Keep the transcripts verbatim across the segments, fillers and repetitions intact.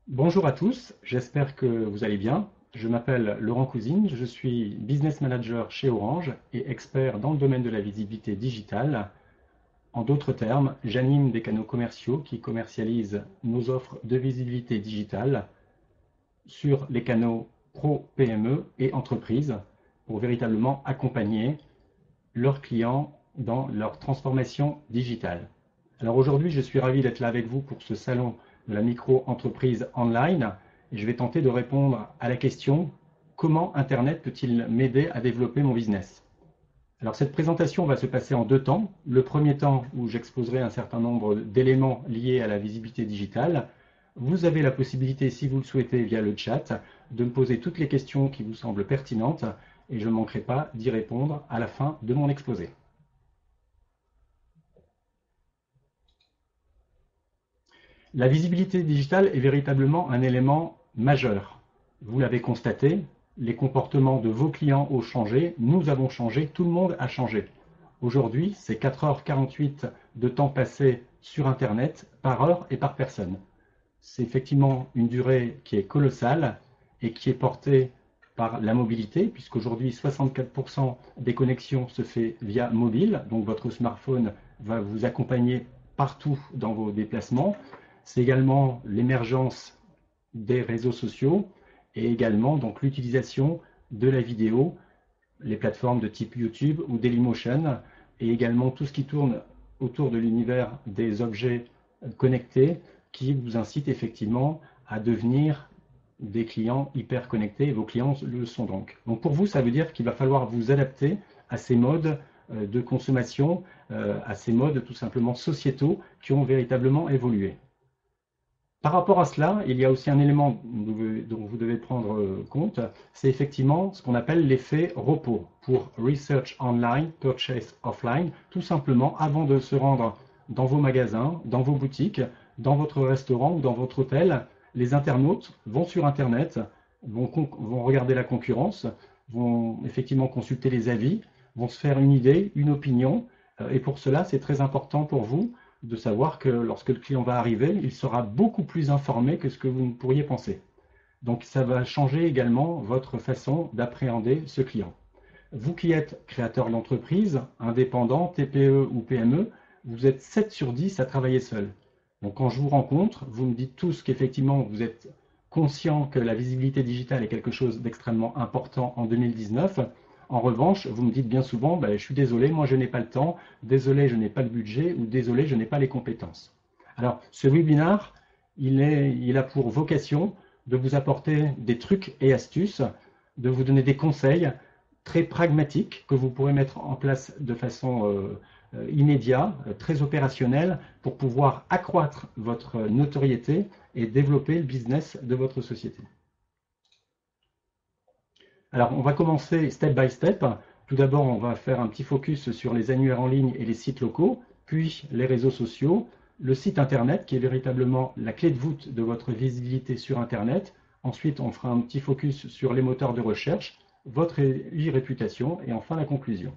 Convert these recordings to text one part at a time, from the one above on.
Bonjour à tous, j'espère que vous allez bien. Je m'appelle Laurent Cousine, je suis Business Manager chez Orange et expert dans le domaine de la visibilité digitale. En d'autres termes, j'anime des canaux commerciaux qui commercialisent nos offres de visibilité digitale sur les canaux pro, P M E et entreprises pour véritablement accompagner leurs clients dans leur transformation digitale. Alors aujourd'hui, je suis ravi d'être là avec vous pour ce salon de la micro-entreprise online et je vais tenter de répondre à la question: comment Internet peut-il m'aider à développer mon business? Alors cette présentation va se passer en deux temps. Le premier temps où j'exposerai un certain nombre d'éléments liés à la visibilité digitale. Vous avez la possibilité, si vous le souhaitez via le chat, de me poser toutes les questions qui vous semblent pertinentes et je ne manquerai pas d'y répondre à la fin de mon exposé. La visibilité digitale est véritablement un élément majeur. Vous l'avez constaté, les comportements de vos clients ont changé, nous avons changé, tout le monde a changé. Aujourd'hui, c'est quatre heures quarante-huit de temps passé sur Internet par heure et par personne. C'est effectivement une durée qui est colossale et qui est portée par la mobilité, puisqu'aujourd'hui soixante-quatre pour cent des connexions se fait via mobile, donc votre smartphone va vous accompagner partout dans vos déplacements. C'est également l'émergence des réseaux sociaux et également donc l'utilisation de la vidéo, les plateformes de type YouTube ou Dailymotion, et également tout ce qui tourne autour de l'univers des objets connectés qui vous incite effectivement à devenir des clients hyper connectés, et vos clients le sont donc. Donc pour vous, ça veut dire qu'il va falloir vous adapter à ces modes de consommation, à ces modes tout simplement sociétaux qui ont véritablement évolué. Par rapport à cela, il y a aussi un élément dont vous devez prendre compte, c'est effectivement ce qu'on appelle l'effet repos, pour Research Online, Purchase Offline. Tout simplement, avant de se rendre dans vos magasins, dans vos boutiques, dans votre restaurant ou dans votre hôtel, les internautes vont sur Internet, vont, vont regarder la concurrence, vont effectivement consulter les avis, vont se faire une idée, une opinion, et pour cela, c'est très important pour vous de savoir que lorsque le client va arriver, il sera beaucoup plus informé que ce que vous ne pourriez penser. Donc ça va changer également votre façon d'appréhender ce client. Vous qui êtes créateur d'entreprise, indépendant, T P E ou P M E, vous êtes sept sur dix à travailler seul. Donc quand je vous rencontre, vous me dites tous qu'effectivement vous êtes conscient que la visibilité digitale est quelque chose d'extrêmement important en deux mille dix-neuf. En revanche, vous me dites bien souvent, ben, je suis désolé, moi je n'ai pas le temps, désolé, je n'ai pas le budget, ou désolé, je n'ai pas les compétences. Alors, ce webinaire, il, est, il a pour vocation de vous apporter des trucs et astuces, de vous donner des conseils très pragmatiques que vous pourrez mettre en place de façon euh, immédiate, très opérationnelle, pour pouvoir accroître votre notoriété et développer le business de votre société. Alors, on va commencer step by step. Tout d'abord, on va faire un petit focus sur les annuaires en ligne et les sites locaux, puis les réseaux sociaux, le site Internet, qui est véritablement la clé de voûte de votre visibilité sur Internet. Ensuite, on fera un petit focus sur les moteurs de recherche, votre e-réputation, et enfin la conclusion.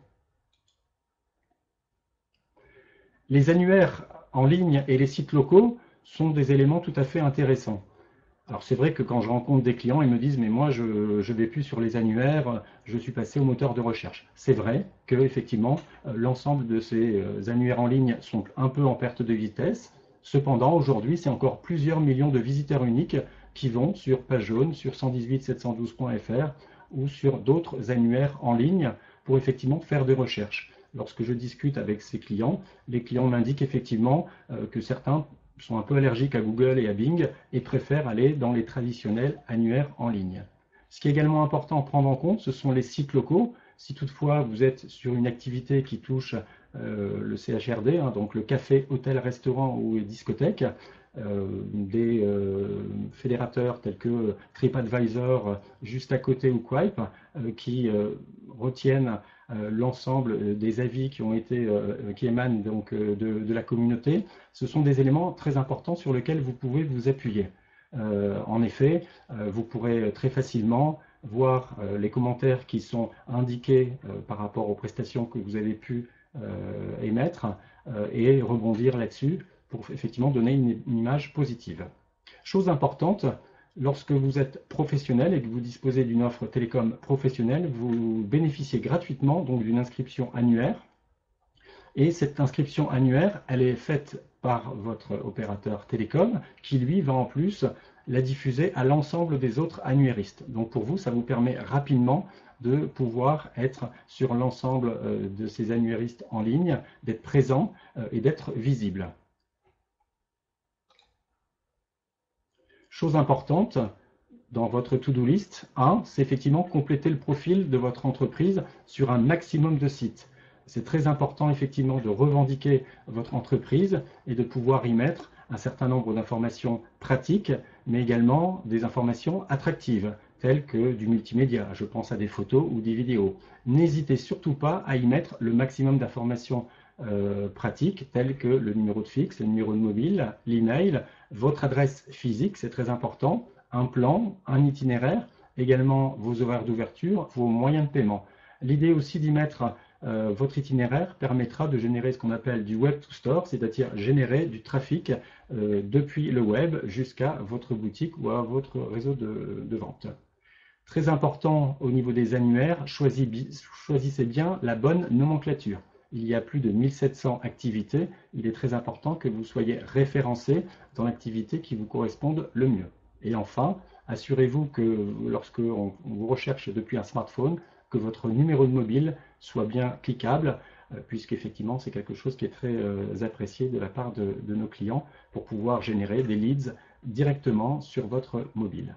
Les annuaires en ligne et les sites locaux sont des éléments tout à fait intéressants. Alors c'est vrai que quand je rencontre des clients, ils me disent mais moi je ne vais plus sur les annuaires, je suis passé au moteur de recherche. C'est vrai que effectivement l'ensemble de ces annuaires en ligne sont un peu en perte de vitesse. Cependant aujourd'hui c'est encore plusieurs millions de visiteurs uniques qui vont sur Page Jaune, sur cent dix-huit sept cent douze point F R ou sur d'autres annuaires en ligne pour effectivement faire des recherches. Lorsque je discute avec ces clients, les clients m'indiquent effectivement que certains sont un peu allergiques à Google et à Bing et préfèrent aller dans les traditionnels annuaires en ligne. Ce qui est également important à prendre en compte, ce sont les sites locaux. Si toutefois vous êtes sur une activité qui touche euh, le C H R D, hein, donc le café, hôtel, restaurant ou discothèque, euh, des euh, fédérateurs tels que TripAdvisor, juste à côté ou Quip, euh, qui euh, retiennent euh, l'ensemble des avis qui ont été, euh, qui émanent donc de, de la communauté, ce sont des éléments très importants sur lesquels vous pouvez vous appuyer. Euh, en effet, euh, vous pourrez très facilement voir euh, les commentaires qui sont indiqués euh, par rapport aux prestations que vous avez pu euh, émettre euh, et rebondir là-dessus pour effectivement donner une, une image positive. Chose importante, lorsque vous êtes professionnel et que vous disposez d'une offre télécom professionnelle, vous bénéficiez gratuitement donc d'une inscription annuaire. Et cette inscription annuaire, elle est faite par votre opérateur télécom qui, lui, va en plus la diffuser à l'ensemble des autres annuaristes. Donc pour vous, ça vous permet rapidement de pouvoir être sur l'ensemble de ces annuaristes en ligne, d'être présent et d'être visible. Chose importante, dans votre to-do list, un, c'est effectivement compléter le profil de votre entreprise sur un maximum de sites. C'est très important effectivement de revendiquer votre entreprise et de pouvoir y mettre un certain nombre d'informations pratiques, mais également des informations attractives, telles que du multimédia. Je pense à des photos ou des vidéos. N'hésitez surtout pas à y mettre le maximum d'informations euh, pratiques, telles que le numéro de fixe, le numéro de mobile, l'email, votre adresse physique, c'est très important, un plan, un itinéraire, également vos horaires d'ouverture, vos moyens de paiement. L'idée aussi d'y mettre Euh, votre itinéraire permettra de générer ce qu'on appelle du web to store, c'est-à-dire générer du trafic euh, depuis le web jusqu'à votre boutique ou à votre réseau de, de vente. Très important au niveau des annuaires, choisissez bien la bonne nomenclature. Il y a plus de mille sept cents activités, il est très important que vous soyez référencé dans l'activité qui vous corresponde le mieux. Et enfin, assurez-vous que lorsque on vous recherche depuis un smartphone, que votre numéro de mobile soit bien cliquable, euh, puisqu'effectivement c'est quelque chose qui est très euh, apprécié de la part de, de nos clients pour pouvoir générer des leads directement sur votre mobile.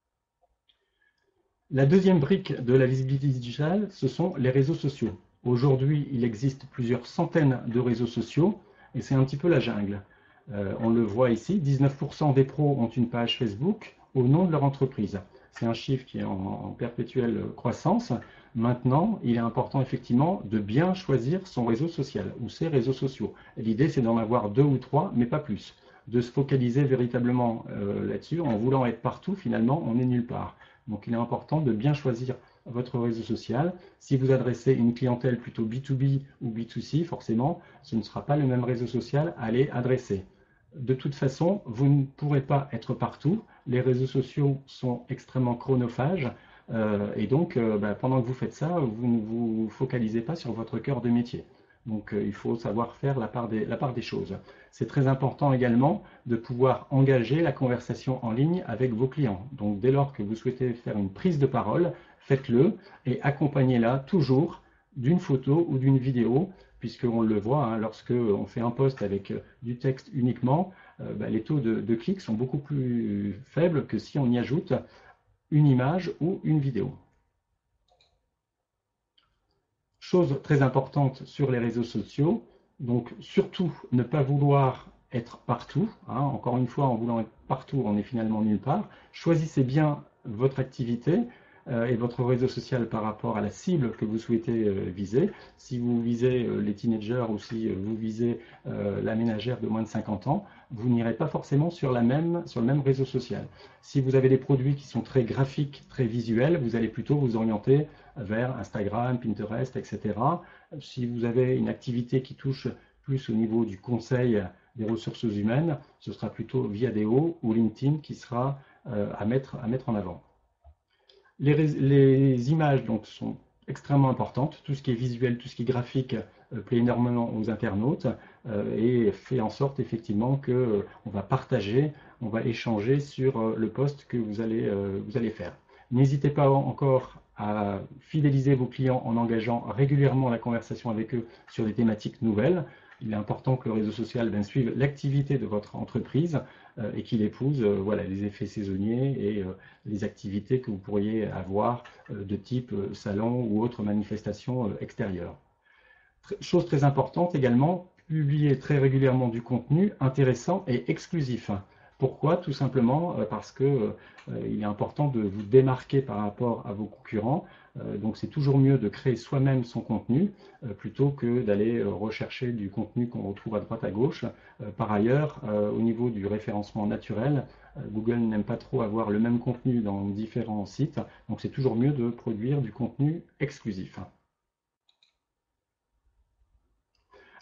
La deuxième brique de la visibilité digitale, ce sont les réseaux sociaux. Aujourd'hui, il existe plusieurs centaines de réseaux sociaux et c'est un petit peu la jungle. Euh, on le voit ici, dix-neuf pour cent des pros ont une page Facebook au nom de leur entreprise. C'est un chiffre qui est en, en perpétuelle croissance. Maintenant, il est important effectivement de bien choisir son réseau social ou ses réseaux sociaux. L'idée, c'est d'en avoir deux ou trois, mais pas plus. De se focaliser véritablement euh, là-dessus. En voulant être partout, finalement, on n'est nulle part. Donc, il est important de bien choisir votre réseau social. Si vous adressez une clientèle plutôt B deux B ou B deux C, forcément, ce ne sera pas le même réseau social à aller adresser. De toute façon, vous ne pourrez pas être partout. Les réseaux sociaux sont extrêmement chronophages. Euh, et donc, euh, bah, pendant que vous faites ça, vous ne vous focalisez pas sur votre cœur de métier. Donc, euh, il faut savoir faire la part des, la part des choses. C'est très important également de pouvoir engager la conversation en ligne avec vos clients. Donc, dès lors que vous souhaitez faire une prise de parole, faites-le et accompagnez-la toujours d'une photo ou d'une vidéo, puisqu'on le voit, hein, lorsque on fait un post avec du texte uniquement, euh, bah, les taux de, de clics sont beaucoup plus faibles que si on y ajoute une image ou une vidéo. Chose très importante sur les réseaux sociaux, donc surtout ne pas vouloir être partout. Hein, encore une fois, en voulant être partout, on est finalement nulle part. Choisissez bien votre activité euh, et votre réseau social par rapport à la cible que vous souhaitez euh, viser. Si vous visez euh, les teenagers ou si euh, vous visez euh, la ménagère de moins de cinquante ans, vous n'irez pas forcément sur, la même, sur le même réseau social. Si vous avez des produits qui sont très graphiques, très visuels, vous allez plutôt vous orienter vers Instagram, Pinterest, et cetera. Si vous avez une activité qui touche plus au niveau du conseil des ressources humaines, ce sera plutôt Viadeo ou LinkedIn qui sera euh, à, mettre, à mettre en avant. Les, les images donc, sont extrêmement importantes. Tout ce qui est visuel, tout ce qui est graphique euh, plaît énormément aux internautes euh, et fait en sorte effectivement qu'on euh, va partager, on va échanger sur euh, le post que vous allez, euh, vous allez faire. N'hésitez pas encore à fidéliser vos clients en engageant régulièrement la conversation avec eux sur des thématiques nouvelles. Il est important que le réseau social ben, suive l'activité de votre entreprise euh, et qu'il épouse euh, voilà, les effets saisonniers et euh, les activités que vous pourriez avoir euh, de type euh, salon ou autres manifestations euh, extérieures. Tr- chose très importante également, publier très régulièrement du contenu intéressant et exclusif. Pourquoi? Tout simplement parce que euh, il est important de vous démarquer par rapport à vos concurrents. Euh, donc c'est toujours mieux de créer soi-même son contenu euh, plutôt que d'aller euh, rechercher du contenu qu'on retrouve à droite à gauche. Euh, par ailleurs, euh, au niveau du référencement naturel, euh, Google n'aime pas trop avoir le même contenu dans différents sites. Donc c'est toujours mieux de produire du contenu exclusif.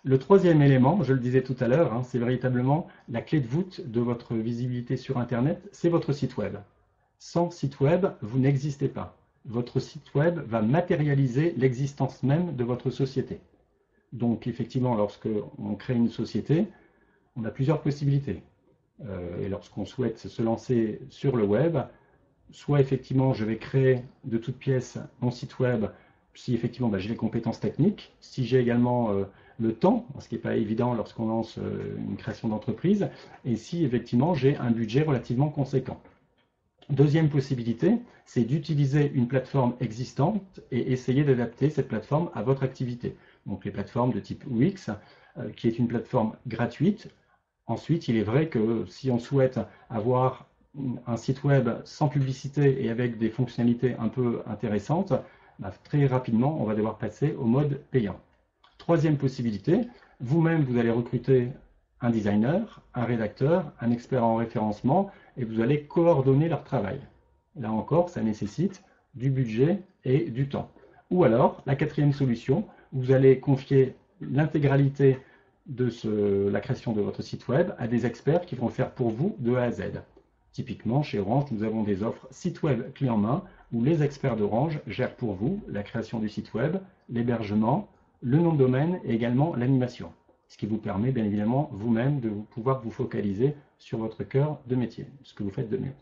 Le troisième élément, je le disais tout à l'heure, hein, c'est véritablement la clé de voûte de votre visibilité sur Internet, c'est votre site web. Sans site web, vous n'existez pas. Votre site web va matérialiser l'existence même de votre société. Donc effectivement, lorsque on crée une société, on a plusieurs possibilités. Euh, et lorsqu'on souhaite se lancer sur le web, soit effectivement je vais créer de toutes pièces mon site web si effectivement bah, j'ai les compétences techniques, si j'ai également euh, le temps, ce qui n'est pas évident lorsqu'on lance euh, une création d'entreprise, et si effectivement j'ai un budget relativement conséquent. Deuxième possibilité, c'est d'utiliser une plateforme existante et essayer d'adapter cette plateforme à votre activité. Donc les plateformes de type Wix, euh, qui est une plateforme gratuite. Ensuite, il est vrai que si on souhaite avoir un site web sans publicité et avec des fonctionnalités un peu intéressantes, bah, très rapidement, on va devoir passer au mode payant. Troisième possibilité, vous-même, vous allez recruter un designer, un rédacteur, un expert en référencement, et vous allez coordonner leur travail. Là encore, ça nécessite du budget et du temps. Ou alors, la quatrième solution, vous allez confier l'intégralité de ce, la création de votre site web à des experts qui vont le faire pour vous de A à Z. Typiquement, chez Orange, nous avons des offres site web clé en main où les experts d'Orange gèrent pour vous la création du site web, l'hébergement, le nom de domaine et également l'animation. Ce qui vous permet bien évidemment vous-même de pouvoir vous focaliser sur votre cœur de métier, ce que vous faites de mieux.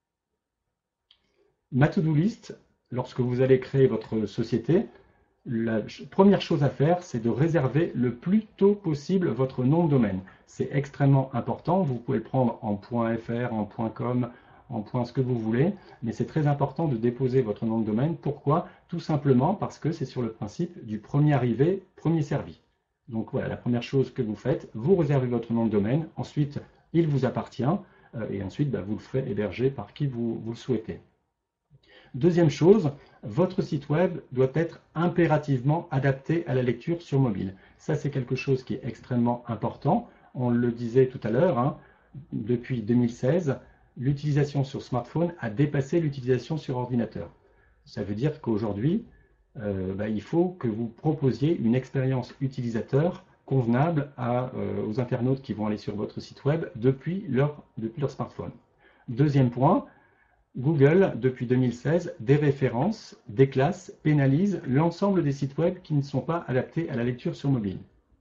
Ma to-do list, lorsque vous allez créer votre société, la première chose à faire, c'est de réserver le plus tôt possible votre nom de domaine. C'est extrêmement important, vous pouvez le prendre en .fr, en .com, en point ce que vous voulez, mais c'est très important de déposer votre nom de domaine. Pourquoi? Tout simplement parce que c'est sur le principe du premier arrivé, premier servi. Donc voilà, la première chose que vous faites, vous réservez votre nom de domaine, ensuite il vous appartient, euh, et ensuite bah, vous le ferez héberger par qui vous, vous le souhaitez. Deuxième chose, votre site web doit être impérativement adapté à la lecture sur mobile. Ça, c'est quelque chose qui est extrêmement important. On le disait tout à l'heure, hein, depuis deux mille seize, l'utilisation sur smartphone a dépassé l'utilisation sur ordinateur. Ça veut dire qu'aujourd'hui, euh, bah, il faut que vous proposiez une expérience utilisateur convenable à, euh, aux internautes qui vont aller sur votre site web depuis leur, depuis leur smartphone. Deuxième point, Google, depuis deux mille seize, déréférence, déclasse, pénalise l'ensemble des sites web qui ne sont pas adaptés à la lecture sur mobile.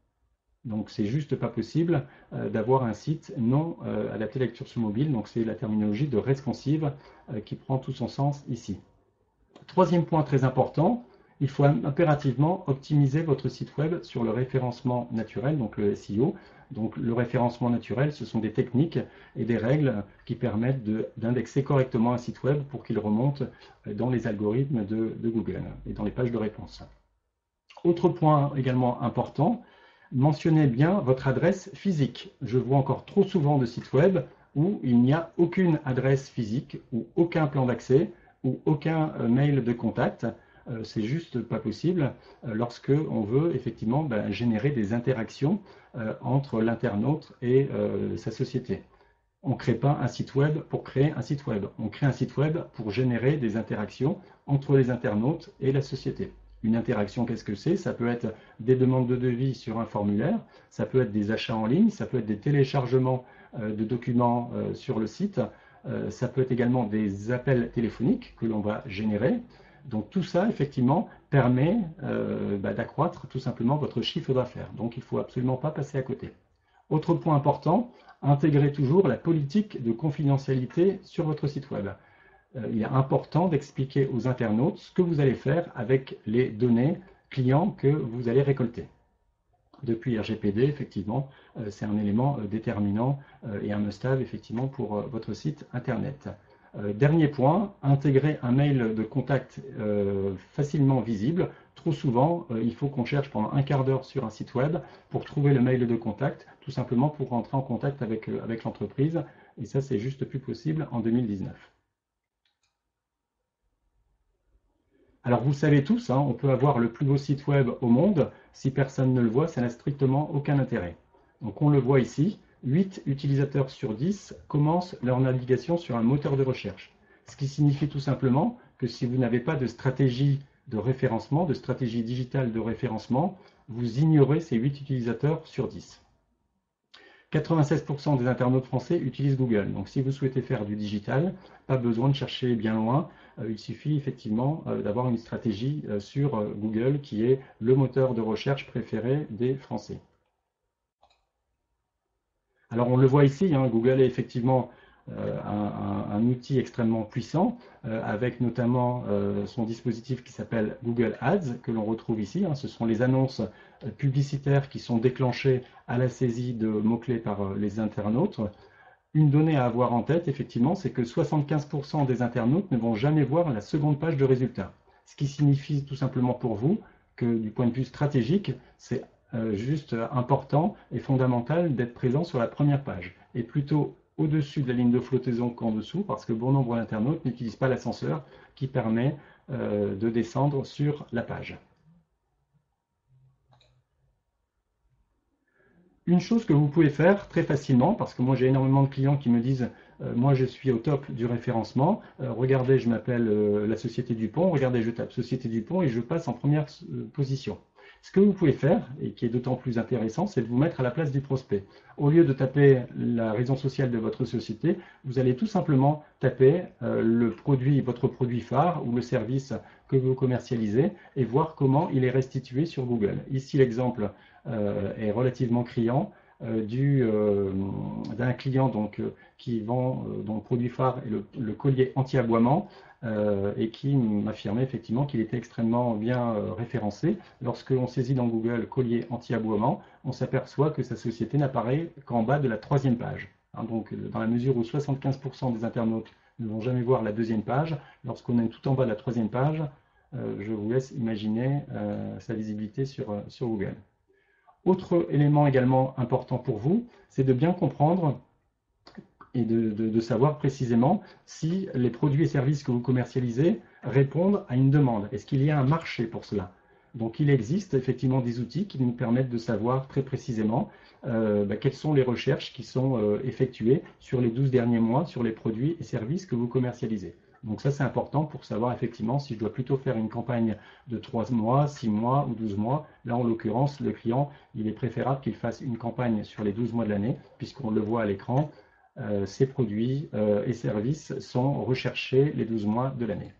Donc c'est juste pas possible euh, d'avoir un site non euh, adapté à la lecture sur mobile, donc c'est la terminologie de responsive euh, qui prend tout son sens ici. Troisième point très important, il faut impérativement optimiser votre site web sur le référencement naturel, donc le S E O. Donc le référencement naturel, ce sont des techniques et des règles qui permettent d'indexer correctement un site web pour qu'il remonte dans les algorithmes de, de Google et dans les pages de réponse. Autre point également important, mentionnez bien votre adresse physique. Je vois encore trop souvent de sites web où il n'y a aucune adresse physique ou aucun plan d'accès ou aucun mail de contact. Euh, c'est juste pas possible euh, lorsque on veut effectivement ben, générer des interactions euh, entre l'internaute et euh, sa société. On ne crée pas un site web pour créer un site web. On crée un site web pour générer des interactions entre les internautes et la société. Une interaction, qu'est-ce que c'est? Ça peut être des demandes de devis sur un formulaire, ça peut être des achats en ligne, ça peut être des téléchargements euh, de documents euh, sur le site, euh, ça peut être également des appels téléphoniques que l'on va générer. Donc tout ça, effectivement, permet euh, bah, d'accroître tout simplement votre chiffre d'affaires. Donc il ne faut absolument pas passer à côté. Autre point important, intégrez toujours la politique de confidentialité sur votre site web. Euh, il est important d'expliquer aux internautes ce que vous allez faire avec les données clients que vous allez récolter. Depuis R G P D, effectivement, euh, c'est un élément euh, déterminant euh, et un must-have, effectivement, pour euh, votre site Internet. Euh, dernier point, intégrer un mail de contact euh, facilement visible. Trop souvent, euh, il faut qu'on cherche pendant un quart d'heure sur un site web pour trouver le mail de contact, tout simplement pour rentrer en contact avec, euh, avec l'entreprise. Et ça, c'est juste plus possible en deux mille dix-neuf. Alors vous savez tous, hein, on peut avoir le plus beau site web au monde. Si personne ne le voit, ça n'a strictement aucun intérêt. Donc on le voit ici. huit utilisateurs sur dix commencent leur navigation sur un moteur de recherche. Ce qui signifie tout simplement que si vous n'avez pas de stratégie de référencement, de stratégie digitale de référencement, vous ignorez ces huit utilisateurs sur dix. quatre-vingt-seize pour cent des internautes français utilisent Google. Donc si vous souhaitez faire du digital, pas besoin de chercher bien loin. Il suffit effectivement d'avoir une stratégie sur Google qui est le moteur de recherche préféré des Français. Alors on le voit ici, hein, Google est effectivement euh, un, un, un outil extrêmement puissant, euh, avec notamment euh, son dispositif qui s'appelle Google Ads, que l'on retrouve ici. Hein. Ce sont les annonces publicitaires qui sont déclenchées à la saisie de mots-clés par euh, les internautes. Une donnée à avoir en tête, effectivement, c'est que soixante-quinze pour cent des internautes ne vont jamais voir la seconde page de résultats. Ce qui signifie tout simplement pour vous que du point de vue stratégique, c'est Euh, juste important et fondamental d'être présent sur la première page et plutôt au-dessus de la ligne de flottaison qu'en dessous, parce que bon nombre d'internautes n'utilisent pas l'ascenseur qui permet euh, de descendre sur la page. Une chose que vous pouvez faire très facilement, parce que moi j'ai énormément de clients qui me disent euh, moi je suis au top du référencement, euh, regardez je m'appelle euh, la Société Dupont, regardez je tape Société Dupont et je passe en première euh, position. Ce que vous pouvez faire, et qui est d'autant plus intéressant, c'est de vous mettre à la place du prospect. Au lieu de taper la raison sociale de votre société, vous allez tout simplement taper euh, le produit, votre produit phare ou le service que vous commercialisez et voir comment il est restitué sur Google. Ici, l'exemple euh, est relativement criant euh, du, euh, d'un client donc, euh, qui vend, euh, dont le produit phare est le, le collier anti-aboiement. Euh, et qui m'affirmait effectivement qu'il était extrêmement bien euh, référencé. Lorsque l'on saisit dans Google collier anti-aboiement, on s'aperçoit que sa société n'apparaît qu'en bas de la troisième page. Hein, donc dans la mesure où soixante-quinze pour cent des internautes ne vont jamais voir la deuxième page, lorsqu'on est tout en bas de la troisième page, euh, je vous laisse imaginer euh, sa visibilité sur, euh, sur Google. Autre élément également important pour vous, c'est de bien comprendre et de, de, de savoir précisément si les produits et services que vous commercialisez répondent à une demande. Est-ce qu'il y a un marché pour cela? Donc il existe effectivement des outils qui nous permettent de savoir très précisément euh, bah, quelles sont les recherches qui sont euh, effectuées sur les douze derniers mois sur les produits et services que vous commercialisez. Donc ça c'est important pour savoir effectivement si je dois plutôt faire une campagne de trois mois, six mois ou douze mois. Là en l'occurrence le client il est préférable qu'il fasse une campagne sur les douze mois de l'année puisqu'on le voit à l'écran. Euh, ces produits euh, et services sont recherchés les douze mois de l'année.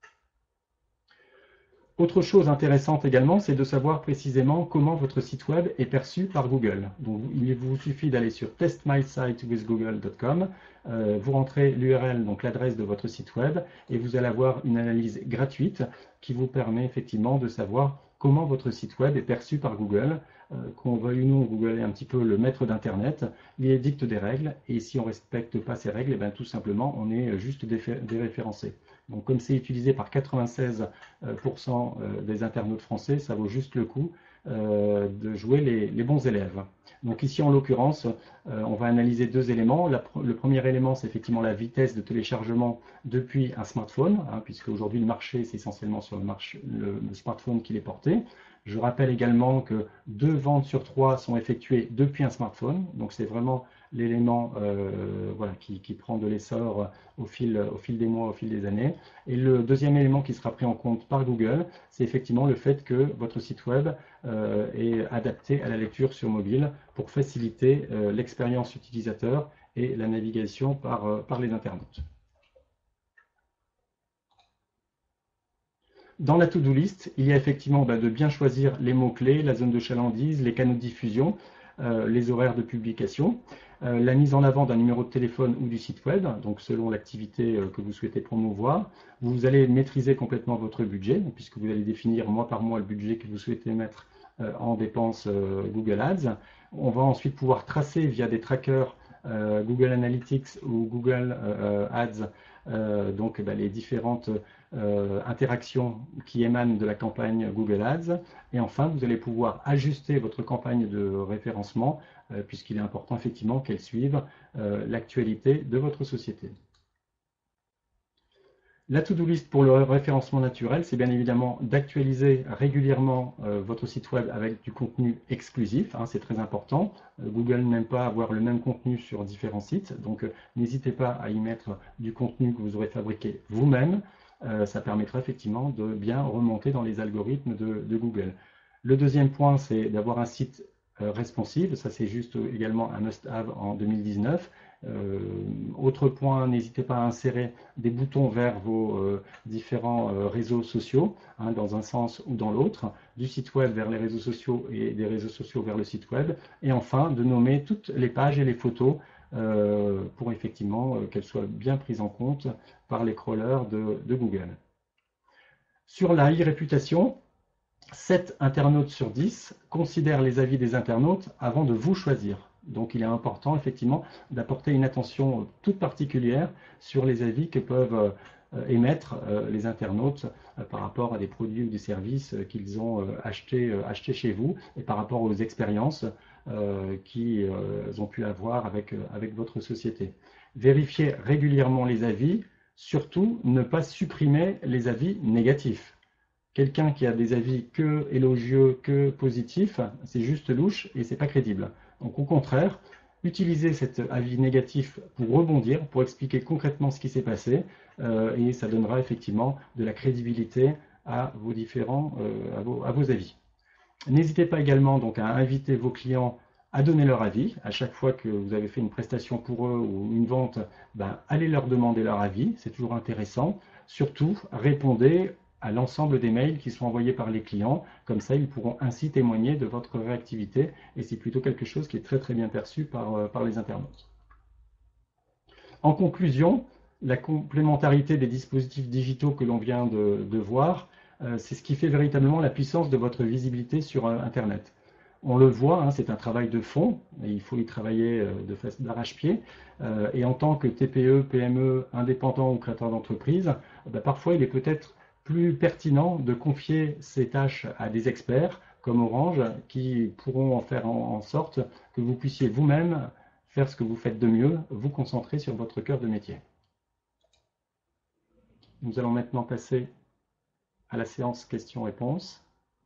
Autre chose intéressante également, c'est de savoir précisément comment votre site web est perçu par Google. Donc, il vous suffit d'aller sur test my site with google point com, euh, vous rentrez l'U R L, donc l'adresse de votre site web, et vous allez avoir une analyse gratuite qui vous permet effectivement de savoir comment votre site web est perçu par Google. Euh, qu'on veuille ou non, Google est un petit peu le maître d'Internet, il édicte des règles, et si on ne respecte pas ces règles, et bien, tout simplement, on est juste déréférencé. Donc comme c'est utilisé par quatre-vingt-seize pour cent des internautes français, ça vaut juste le coup euh, de jouer les, les bons élèves. Donc ici en l'occurrence, euh, on va analyser deux éléments. La, le premier élément, c'est effectivement la vitesse de téléchargement depuis un smartphone, hein, puisque aujourd'hui le marché, c'est essentiellement sur le, marché, le, le smartphone qu'il est porté. Je rappelle également que deux ventes sur trois sont effectuées depuis un smartphone, donc c'est vraiment l'élément euh, voilà, qui, qui prend de l'essor au fil, au fil des mois, au fil des années. Et le deuxième élément qui sera pris en compte par Google, c'est effectivement le fait que votre site web euh, est adapté à la lecture sur mobile pour faciliter euh, l'expérience utilisateur et la navigation par, euh, par les internautes. Dans la to-do list, il y a effectivement bah, de bien choisir les mots-clés, la zone de chalandise, les canaux de diffusion, euh, les horaires de publication, euh, la mise en avant d'un numéro de téléphone ou du site web, donc selon l'activité euh, que vous souhaitez promouvoir. Vous allez maîtriser complètement votre budget, puisque vous allez définir mois par mois le budget que vous souhaitez mettre euh, en dépenses euh, Google Ads. On va ensuite pouvoir tracer via des trackers euh, Google Analytics ou Google euh, Ads euh, donc bah, les différentes Euh, interactions qui émanent de la campagne Google Ads. Et enfin, vous allez pouvoir ajuster votre campagne de référencement euh, puisqu'il est important effectivement qu'elle suive euh, l'actualité de votre société. La to-do list pour le référencement naturel, c'est bien évidemment d'actualiser régulièrement euh, votre site web avec du contenu exclusif, hein, c'est très important. Euh, Google n'aime pas avoir le même contenu sur différents sites, donc euh, n'hésitez pas à y mettre du contenu que vous aurez fabriqué vous-même. euh, ça permettra effectivement de bien remonter dans les algorithmes de, de Google. Le deuxième point, c'est d'avoir un site euh, responsive. Ça, c'est juste également un must-have en deux mille dix-neuf. Euh, autre point, n'hésitez pas à insérer des boutons vers vos euh, différents euh, réseaux sociaux, hein, dans un sens ou dans l'autre, du site web vers les réseaux sociaux et des réseaux sociaux vers le site web. Et enfin, de nommer toutes les pages et les photos euh, pour effectivement euh, qu'elles soient bien prises en compte par les crawlers de, de Google. Sur la e-réputation, sept internautes sur dix considèrent les avis des internautes avant de vous choisir. Donc il est important effectivement d'apporter une attention toute particulière sur les avis que peuvent euh, émettre euh, les internautes euh, par rapport à des produits ou des services euh, qu'ils ont euh, achetés euh, acheté chez vous et par rapport aux expériences euh, qu'ils euh, ont pu avoir avec, euh, avec votre société. Vérifiez régulièrement les avis, surtout ne pas supprimer les avis négatifs. Quelqu'un qui a des avis que élogieux, que positifs, c'est juste louche et c'est pas crédible. Donc au contraire, utilisez cet avis négatif pour rebondir, pour expliquer concrètement ce qui s'est passé, euh, et ça donnera effectivement de la crédibilité à vos différents, euh, à, vos, à vos avis. N'hésitez pas également donc à inviter vos clients à donner leur avis. À chaque fois que vous avez fait une prestation pour eux ou une vente, ben, allez leur demander leur avis, c'est toujours intéressant. Surtout, répondez à l'ensemble des mails qui sont envoyés par les clients. Comme ça, ils pourront ainsi témoigner de votre réactivité et c'est plutôt quelque chose qui est très très bien perçu par, par les internautes. En conclusion, la complémentarité des dispositifs digitaux que l'on vient de, de voir, euh, c'est ce qui fait véritablement la puissance de votre visibilité sur euh, Internet. On le voit, hein, c'est un travail de fond, et il faut y travailler euh, de façon d'arrache-pied. Euh, et en tant que T P E, P M E, indépendant ou créateur d'entreprise, bah, parfois il est peut-être plus pertinent de confier ces tâches à des experts comme Orange qui pourront en faire en, en sorte que vous puissiez vous-même faire ce que vous faites de mieux, vous concentrer sur votre cœur de métier. Nous allons maintenant passer à la séance questions-réponses.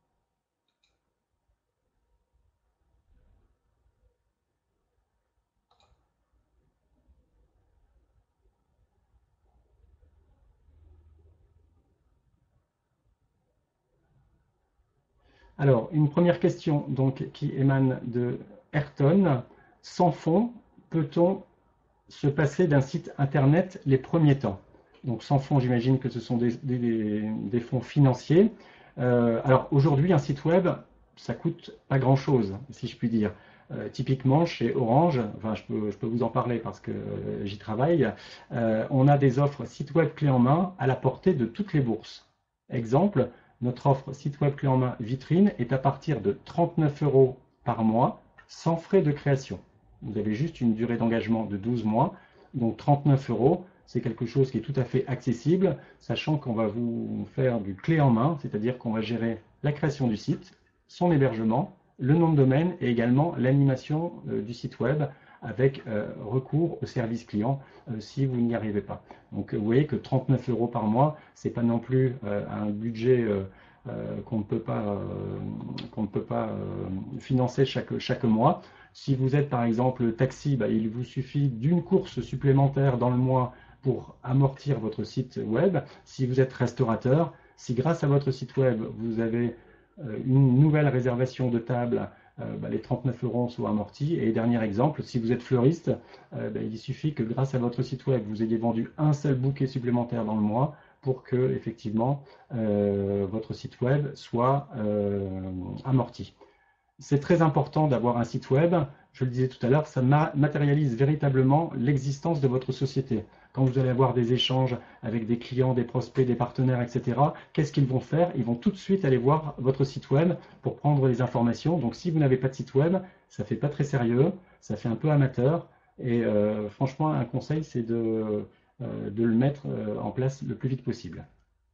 Alors, une première question donc, qui émane de Ayrton. Sans fonds, peut-on se passer d'un site internet les premiers temps? Donc sans fonds, j'imagine que ce sont des, des, des fonds financiers. Euh, alors aujourd'hui, un site web, ça coûte pas grand-chose, si je puis dire. Euh, typiquement, chez Orange, enfin, je peux, je peux vous en parler parce que euh, j'y travaille, euh, on a des offres site web clé en main à la portée de toutes les bourses. Exemple, notre offre site web clé en main vitrine est à partir de trente-neuf euros par mois, sans frais de création. Vous avez juste une durée d'engagement de douze mois, donc trente-neuf euros. C'est quelque chose qui est tout à fait accessible, sachant qu'on va vous faire du clé en main, c'est-à-dire qu'on va gérer la création du site, son hébergement, le nom de domaine et également l'animation euh, du site web avec euh, recours au service client euh, si vous n'y arrivez pas. Donc vous voyez que trente-neuf euros par mois, c'est pas non plus euh, un budget euh, euh, qu'on ne peut pas, euh, qu'on ne peut pas euh, financer chaque, chaque mois. Si vous êtes par exemple taxi, bah, il vous suffit d'une course supplémentaire dans le mois pour amortir votre site web. Si vous êtes restaurateur, si grâce à votre site web, vous avez euh, une nouvelle réservation de table, euh, bah, les trente-neuf euros sont amortis. Et dernier exemple, si vous êtes fleuriste, euh, bah, il suffit que grâce à votre site web, vous ayez vendu un seul bouquet supplémentaire dans le mois pour que effectivement euh, votre site web soit euh, amorti. C'est très important d'avoir un site web. Je le disais tout à l'heure, ça matérialise véritablement l'existence de votre société. Quand vous allez avoir des échanges avec des clients, des prospects, des partenaires, et cetera, qu'est-ce qu'ils vont faire? Ils vont tout de suite aller voir votre site web pour prendre les informations. Donc si vous n'avez pas de site web, ça fait pas très sérieux, ça fait un peu amateur. Et euh, franchement, un conseil, c'est de, euh, de le mettre en place le plus vite possible.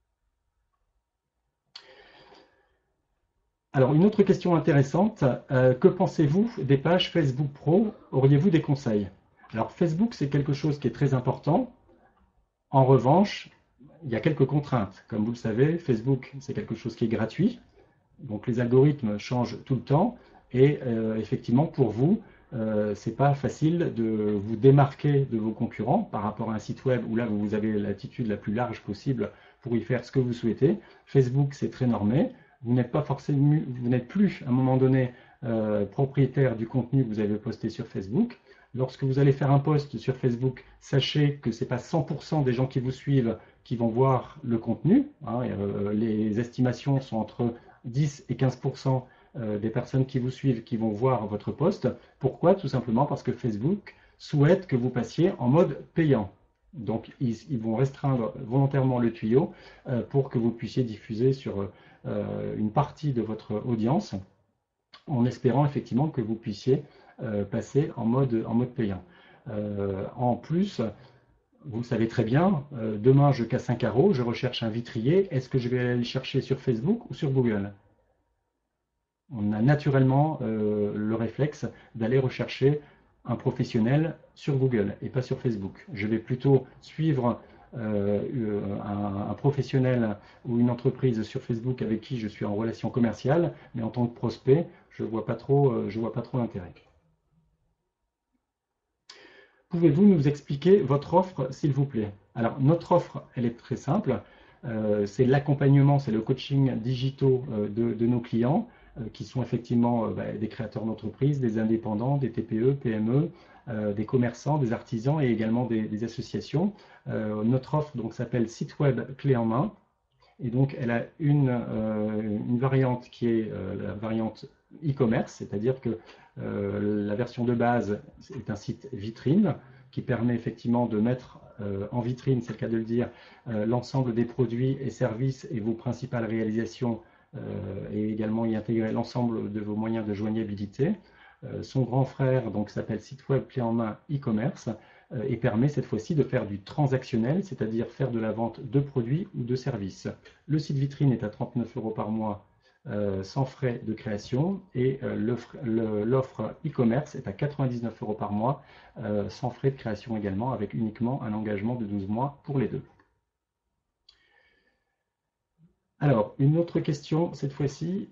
Alors, une autre question intéressante, euh, que pensez-vous des pages Facebook Pro? Auriez-vous des conseils? Alors, Facebook, c'est quelque chose qui est très important. En revanche, il y a quelques contraintes. Comme vous le savez, Facebook, c'est quelque chose qui est gratuit. Donc, les algorithmes changent tout le temps. Et euh, effectivement, pour vous, euh, c'est pas facile de vous démarquer de vos concurrents par rapport à un site web où là, vous avez l'attitude la plus large possible pour y faire ce que vous souhaitez. Facebook, c'est très normé. Vous n'êtes pas forcément, vous n'êtes plus à un moment donné euh, propriétaire du contenu que vous avez posté sur Facebook. Lorsque vous allez faire un post sur Facebook, sachez que ce n'est pas cent pour cent des gens qui vous suivent qui vont voir le contenu. Hein, et, euh, les estimations sont entre dix et quinze pour cent des personnes qui vous suivent qui vont voir votre post. Pourquoi? Tout simplement parce que Facebook souhaite que vous passiez en mode payant. Donc, ils, ils vont restreindre volontairement le tuyau euh, pour que vous puissiez diffuser sur euh, une partie de votre audience, en espérant effectivement que vous puissiez euh, passer en mode, en mode payant. Euh, en plus, vous le savez très bien, euh, demain je casse un carreau, je recherche un vitrier, est-ce que je vais aller le chercher sur Facebook ou sur Google? On a naturellement euh, le réflexe d'aller rechercher un professionnel sur Google et pas sur Facebook. Je vais plutôt suivre euh, un, un professionnel ou une entreprise sur Facebook avec qui je suis en relation commerciale, mais en tant que prospect, je ne vois pas trop, euh, je vois pas trop l'intérêt. Pouvez-vous nous expliquer votre offre, s'il vous plaît? Alors, notre offre, elle est très simple. Euh, c'est l'accompagnement, c'est le coaching digitaux euh, de, de nos clients, euh, qui sont effectivement euh, bah, des créateurs d'entreprises, des indépendants, des T P E, P M E, euh, des commerçants, des artisans et également des, des associations. Euh, notre offre donc s'appelle Site Web Clé en main. Et donc, elle a une, euh, une variante qui est euh, la variante e-commerce, c'est-à-dire que euh, la version de base est un site vitrine qui permet effectivement de mettre euh, en vitrine, c'est le cas de le dire, euh, l'ensemble des produits et services et vos principales réalisations euh, et également y intégrer l'ensemble de vos moyens de joignabilité. Euh, son grand frère donc s'appelle Site Web Clé en main e-commerce euh, et permet cette fois-ci de faire du transactionnel, c'est-à-dire faire de la vente de produits ou de services. Le site vitrine est à trente-neuf euros par mois euh, sans frais de création et euh, l'offre e-commerce est à quatre-vingt-dix-neuf euros par mois euh, sans frais de création également, avec uniquement un engagement de douze mois pour les deux. Alors, une autre question cette fois-ci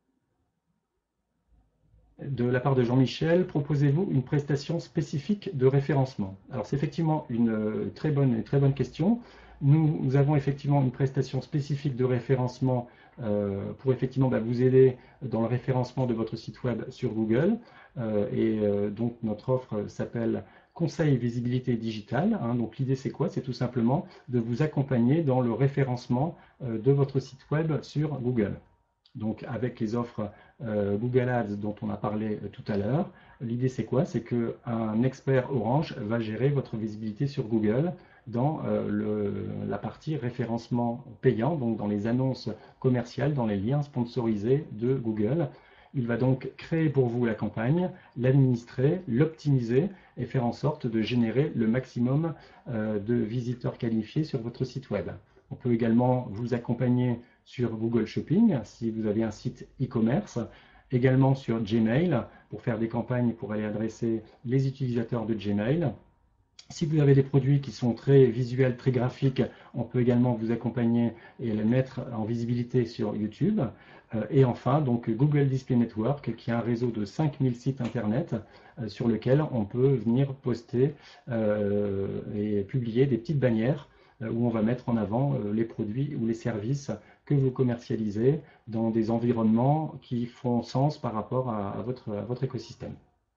de la part de Jean-Michel, proposez-vous une prestation spécifique de référencement? Alors c'est effectivement une très bonne, une très bonne question. Nous, nous avons effectivement une prestation spécifique de référencement euh, pour effectivement bah, vous aider dans le référencement de votre site web sur Google. Euh, et euh, donc notre offre s'appelle Conseil visibilité digitale. Hein. Donc l'idée c'est quoi? C'est tout simplement de vous accompagner dans le référencement euh, de votre site web sur Google. Donc avec les offres euh, Google Ads dont on a parlé euh, tout à l'heure, l'idée c'est quoi? C'est qu'un expert Orange va gérer votre visibilité sur Google dans euh, le, la partie référencement payant, donc dans les annonces commerciales, dans les liens sponsorisés de Google. Il va donc créer pour vous la campagne, l'administrer, l'optimiser et faire en sorte de générer le maximum euh, de visiteurs qualifiés sur votre site web. On peut également vous accompagner sur Google Shopping, si vous avez un site e-commerce, également sur Gmail, pour faire des campagnes pour aller adresser les utilisateurs de Gmail. Si vous avez des produits qui sont très visuels, très graphiques, on peut également vous accompagner et les mettre en visibilité sur YouTube. Et enfin, donc Google Display Network, qui est un réseau de cinq mille sites internet sur lequel on peut venir poster euh, et publier des petites bannières où on va mettre en avant les produits ou les services que vous commercialisez dans des environnements qui font sens par rapport à, à, votre, à votre écosystème.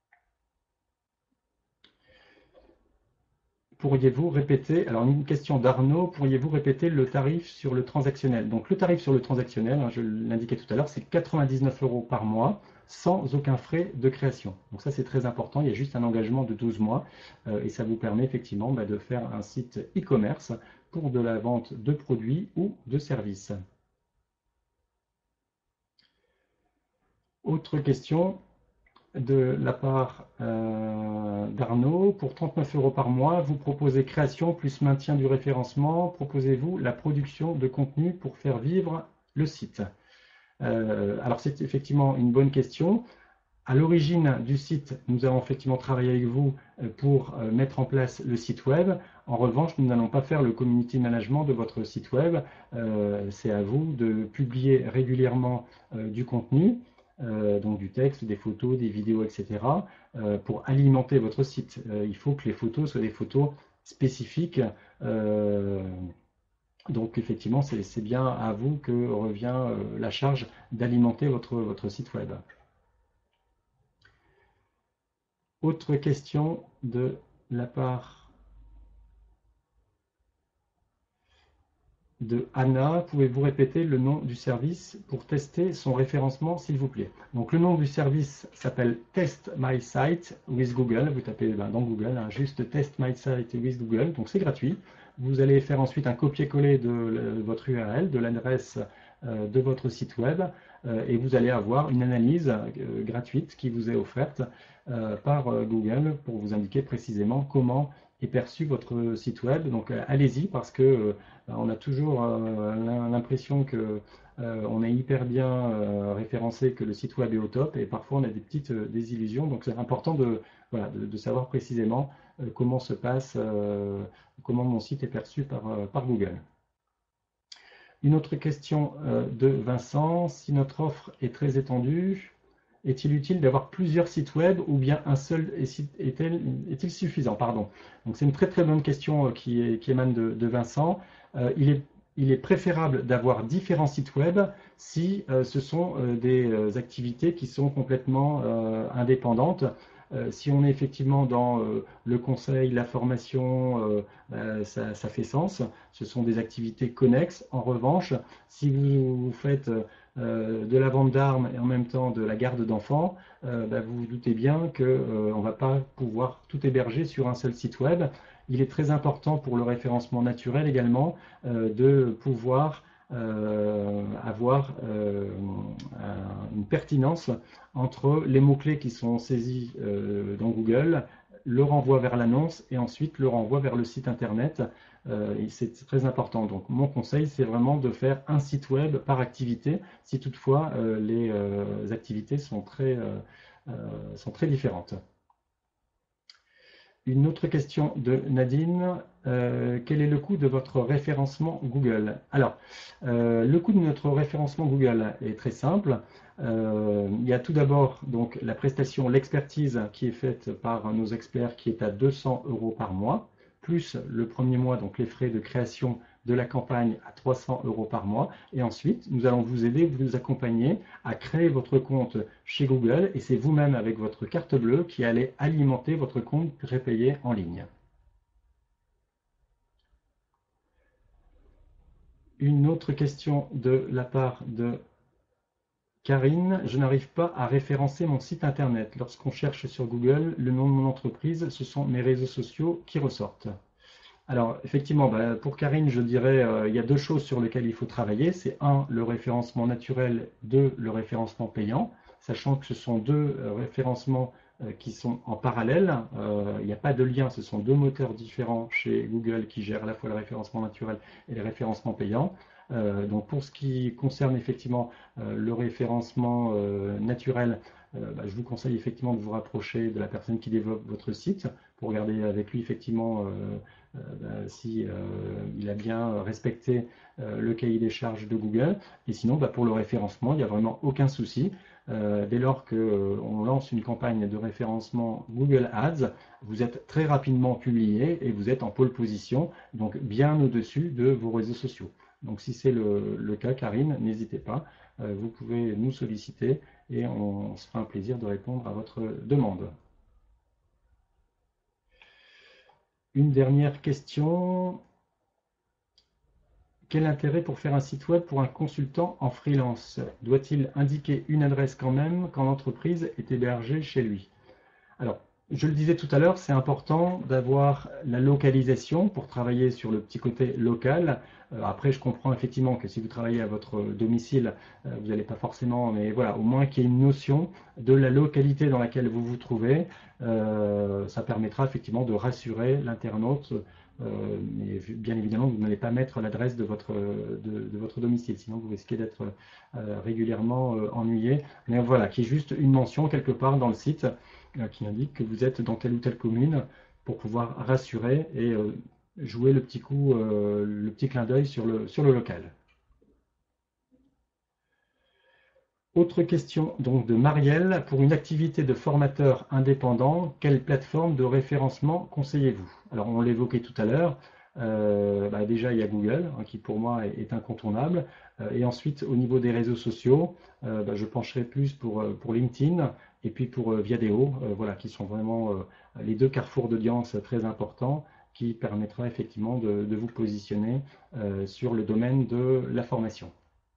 Pourriez-vous répéter, alors une question d'Arnaud, pourriez-vous répéter le tarif sur le transactionnel? Donc le tarif sur le transactionnel, hein, je l'indiquais tout à l'heure, c'est quatre-vingt-dix-neuf euros par mois sans aucun frais de création. Donc ça c'est très important, il y a juste un engagement de douze mois euh, et ça vous permet effectivement bah, de faire un site e-commerce pour de la vente de produits ou de services. Autre question de la part euh, d'Arnaud. Pour trente-neuf euros par mois, vous proposez création plus maintien du référencement. Proposez-vous la production de contenu pour faire vivre le site? euh, Alors c'est effectivement une bonne question. À l'origine du site, nous avons effectivement travaillé avec vous pour mettre en place le site web. En revanche, nous n'allons pas faire le community management de votre site web. Euh, c'est à vous de publier régulièrement euh, du contenu. Euh, donc du texte, des photos, des vidéos, et cetera, euh, pour alimenter votre site. Euh, il faut que les photos soient des photos spécifiques euh, Donc effectivement, c'est bien à vous que revient euh, la charge d'alimenter votre, votre site web. Autre question de la part de Anna. Pouvez-vous répéter le nom du service pour tester son référencement, s'il vous plaît? Donc le nom du service s'appelle Test My Site with Google. Vous tapez ben, dans Google, hein, juste Test My Site with Google. Donc c'est gratuit. Vous allez faire ensuite un copier-coller de le, votre U R L, de l'adresse euh, de votre site web, euh, et vous allez avoir une analyse euh, gratuite qui vous est offerte euh, par euh, Google pour vous indiquer précisément comment est perçu votre site web. Donc euh, allez-y, parce que euh, on a toujours euh, l'impression que euh, on est hyper bien euh, référencé, que le site web est au top, et parfois on a des petites euh, désillusions. Donc c'est important de, voilà, de, de savoir précisément euh, comment se passe, euh, comment mon site est perçu par, euh, par Google. Une autre question euh, de Vincent: si notre offre est très étendue, est-il utile d'avoir plusieurs sites web ou bien un seul est-il suffisant? Pardon. Donc c'est une très très bonne question qui, est, qui émane de, de Vincent. Euh, il, est, il est préférable d'avoir différents sites web si euh, ce sont euh, des euh, activités qui sont complètement euh, indépendantes. Euh, si on est effectivement dans euh, le conseil, la formation, euh, euh, ça, ça fait sens. Ce sont des activités connexes. En revanche, si vous, vous faites euh, de la vente d'armes et en même temps de la garde d'enfants, euh, bah, vous vous doutez bien qu'on euh, ne va pas pouvoir tout héberger sur un seul site web. Il est très important pour le référencement naturel également euh, de pouvoir euh, avoir euh, une pertinence entre les mots-clés qui sont saisis euh, dans Google, le renvoi vers l'annonce et ensuite le renvoi vers le site internet. Euh, c'est très important. Donc mon conseil, c'est vraiment de faire un site web par activité, si toutefois euh, les euh, activités sont très, euh, euh, sont très différentes. Une autre question de Nadine: euh, quel est le coût de votre référencement Google? Alors, euh, le coût de notre référencement Google est très simple. Euh, il y a tout d'abord donc la prestation, l'expertise qui est faite par nos experts, qui est à deux cents euros par mois, plus le premier mois, donc les frais de création de la campagne à trois cents euros par mois. Et ensuite, nous allons vous aider, vous accompagner à créer votre compte chez Google, et c'est vous-même avec votre carte bleue qui allez alimenter votre compte prépayé en ligne. Une autre question de la part de Karine: je n'arrive pas à référencer mon site internet. Lorsqu'on cherche sur Google le nom de mon entreprise, ce sont mes réseaux sociaux qui ressortent. Alors, effectivement, bah, pour Karine, je dirais euh, il y a deux choses sur lesquelles il faut travailler. C'est un, le référencement naturel, deux, le référencement payant, sachant que ce sont deux euh, référencements euh, qui sont en parallèle. Euh, il n'y a pas de lien, ce sont deux moteurs différents chez Google qui gèrent à la fois le référencement naturel et le référencement payant. Euh, donc pour ce qui concerne effectivement euh, le référencement euh, naturel, euh, bah, je vous conseille effectivement de vous rapprocher de la personne qui développe votre site pour regarder avec lui effectivement euh, euh, bah, si euh, il a bien respecté euh, le cahier des charges de Google. Et sinon, bah, pour le référencement, il n'y a vraiment aucun souci. Euh, dès lors qu'on euh, lance une campagne de référencement Google Ads, vous êtes très rapidement publié et vous êtes en pole position, donc bien au-dessus de vos réseaux sociaux. Donc si c'est le, le cas, Karine, n'hésitez pas, euh, vous pouvez nous solliciter et on, on se fera un plaisir de répondre à votre demande. Une dernière question: quel intérêt pour faire un site web pour un consultant en freelance? Doit-il indiquer une adresse quand même quand l'entreprise est hébergée chez lui? Alors, je le disais tout à l'heure, c'est important d'avoir la localisation pour travailler sur le petit côté local. Euh, après, je comprends effectivement que si vous travaillez à votre domicile, euh, vous n'allez pas forcément, mais voilà, au moins qu'il y ait une notion de la localité dans laquelle vous vous trouvez. Euh, ça permettra effectivement de rassurer l'internaute. Euh, mais bien évidemment, vous n'allez pas mettre l'adresse de votre, de, de votre domicile, sinon vous risquez d'être euh, régulièrement euh, ennuyé. Mais voilà, qu'il y ait juste une mention quelque part dans le site qui indique que vous êtes dans telle ou telle commune pour pouvoir rassurer et euh, jouer le petit coup, euh, le petit clin d'œil sur le, sur le local. Autre question donc de Marielle: pour une activité de formateur indépendant, quelle plateforme de référencement conseillez-vous? Alors on l'évoquait tout à l'heure, Euh, bah déjà, il y a Google, hein, qui pour moi est, est incontournable. Euh, et ensuite, au niveau des réseaux sociaux, euh, bah, je pencherai plus pour, euh, pour LinkedIn et puis pour euh, Viadeo, euh, voilà, qui sont vraiment euh, les deux carrefours d'audience très importants qui permettra effectivement de, de vous positionner euh, sur le domaine de la formation.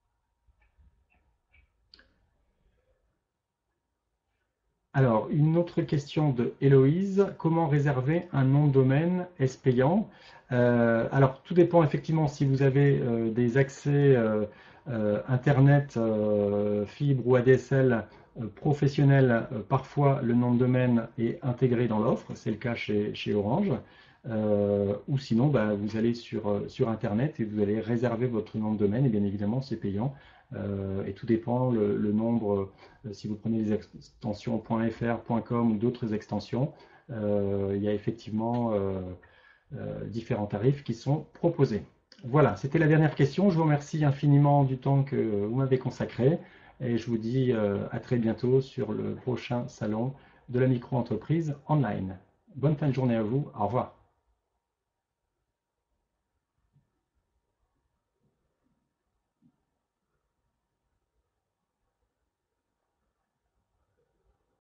Alors, une autre question de Héloïse. Comment réserver un nom de domaine? Est-ce payant? Euh, alors, tout dépend effectivement si vous avez euh, des accès euh, euh, Internet, euh, fibre ou A D S L euh, professionnels. Euh, parfois, le nom de domaine est intégré dans l'offre. C'est le cas chez, chez Orange. Euh, ou sinon, bah, vous allez sur, euh, sur Internet et vous allez réserver votre nom de domaine. Et bien évidemment, c'est payant. Euh, et tout dépend le, le nombre. Euh, si vous prenez les extensions .fr, .com ou d'autres extensions, euh, il y a effectivement euh, euh, différents tarifs qui sont proposés. Voilà, c'était la dernière question. Je vous remercie infiniment du temps que vous m'avez consacré et je vous dis euh, à très bientôt sur le prochain salon de la micro-entreprise online. Bonne fin de journée à vous. Au revoir.